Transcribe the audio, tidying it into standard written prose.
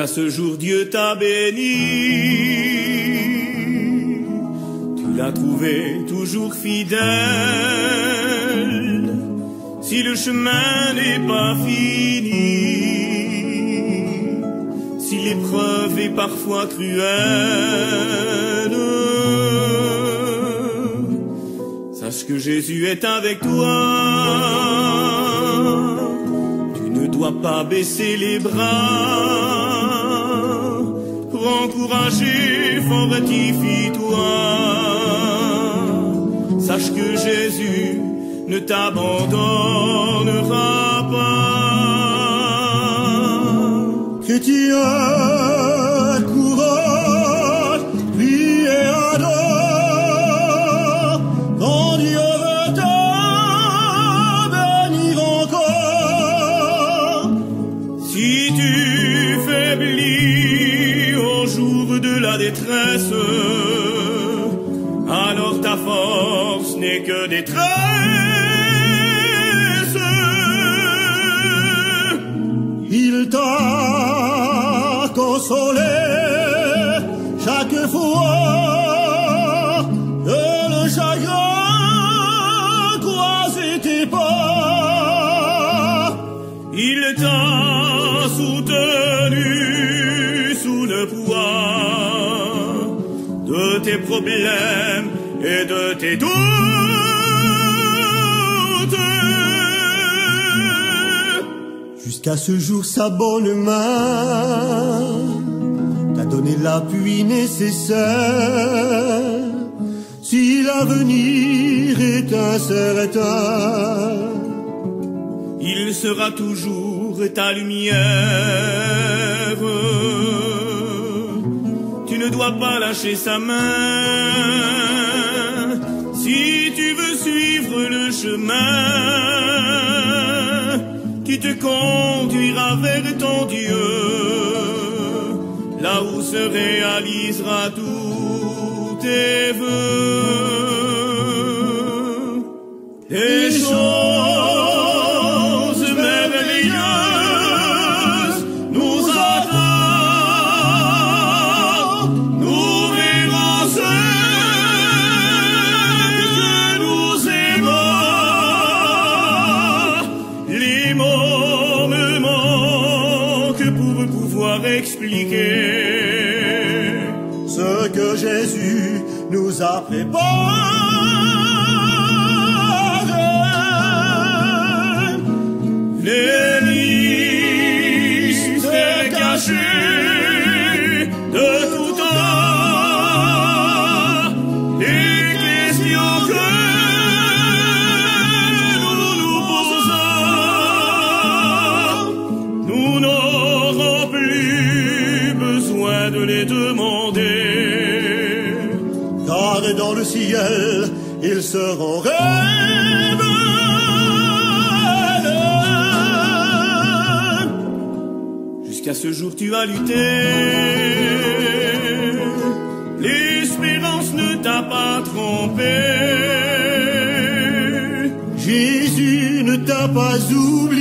ce jour Dieu t'a béni. Tu l'as trouvé toujours fidèle. Si le chemin n'est pas fini, si l'épreuve est parfois cruelle, sache que Jésus est avec toi. Tu ne dois pas baisser les bras. Prends courage et fortifie-toi. Sache que Jésus ne t'abandonnera pas. Chrétien, courage, prie et adore, quand Dieu veut te bénir encore. Si tu faiblis au jour de la détresse, alors ta force n'est que détresse. Il t'a consolé chaque fois que le chagrin croisait tes pas. Il t'a soutenu sous le poids de tes problèmes et de tes doutes. Jusqu'à ce jour, sa bonne main t'a donné l'appui nécessaire. Si l'avenir est incertain, il sera toujours ta lumière. Tu ne dois pas lâcher sa main. Si tu veux suivre le chemin qui te conduira vers ton Dieu, là où se réalisera tous tes vœux. Des choses merveilleuses nous attendent. Nous verrons ceux que nous aimons. Les mots me manquent pour pouvoir expliquer ce que Jésus nous a préparé. Les mystères cachés de tout temps, les questions que nous nous posons, nous n'aurons plus besoin de les demander. Car dans le ciel, ils seront révélés. Jusqu'à ce jour tu as lutté, l'espérance ne t'a pas trompé. Jésus ne t'a pas oublié.